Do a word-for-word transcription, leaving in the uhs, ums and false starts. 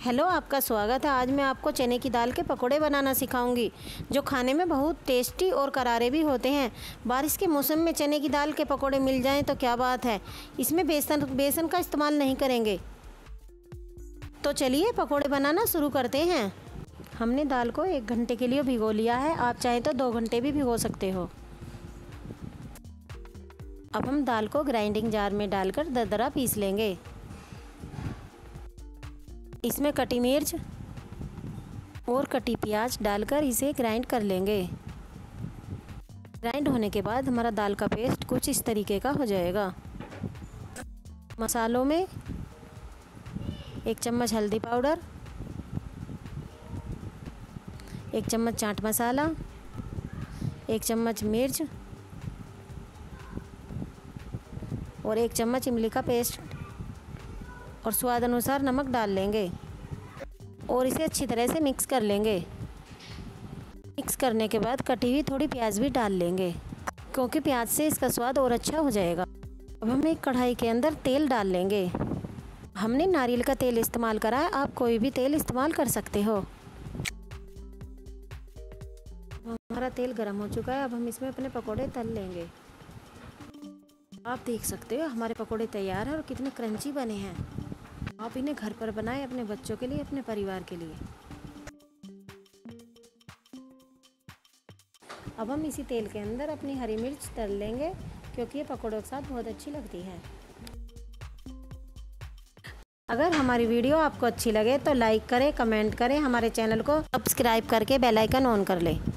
Hello, आपका स्वागत है। आज मैं आपको चने की दाल के पकोड़े बनाना सिखाऊंगी, जो खाने में बहुत टेस्टी और करारे भी होते हैं। बारिश के मौसम में चने की दाल के पकोड़े मिल जाएं तो क्या बात है। इसमें बेसन बेसन का इस्तेमाल नहीं करेंगे। तो चलिए पकोड़े बनाना शुरू करते हैं। हमने दाल को एक घंटे के लिए भिगो लिया है। आप चाहें तो दो घंटे भी भिगो सकते हो। अब हम दाल को ग्राइंडिंग जार में डालकर दरदरा पीस लेंगे। इसमें कटी मिर्च और कटी प्याज डालकर इसे ग्राइंड कर लेंगे। ग्राइंड होने के बाद हमारा दाल का पेस्ट कुछ इस तरीके का हो जाएगा। मसालों में एक चम्मच हल्दी पाउडर, एक चम्मच चाट मसाला, एक चम्मच मिर्च और एक चम्मच इमली का पेस्ट और स्वाद अनुसार नमक डाल लेंगे और इसे अच्छी तरह से मिक्स कर लेंगे। मिक्स करने के बाद कटी हुई थोड़ी प्याज भी डाल लेंगे, क्योंकि प्याज से इसका स्वाद और अच्छा हो जाएगा। अब हम एक कढ़ाई के अंदर तेल डाल लेंगे। हमने नारियल का तेल इस्तेमाल करा है, आप कोई भी तेल इस्तेमाल कर सकते हो। हमारा तेल गर्म हो चुका है। अब हम इसमें अपने पकोड़े तल लेंगे। आप देख सकते हो हमारे पकोड़े तैयार हैं और कितने क्रंची बने हैं। आप इन्हें घर पर बनाएं, अपने बच्चों के लिए, अपने परिवार के लिए। अब हम इसी तेल के अंदर अपनी हरी मिर्च तल लेंगे, क्योंकि ये पकोड़ों के साथ बहुत अच्छी लगती है। अगर हमारी वीडियो आपको अच्छी लगे तो लाइक करें, कमेंट करें, हमारे चैनल को सब्सक्राइब करके बेल आइकन ऑन कर लें।